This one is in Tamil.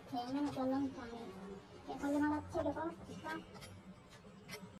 e almeno ti allontani. E vogliono la zia che porti qua?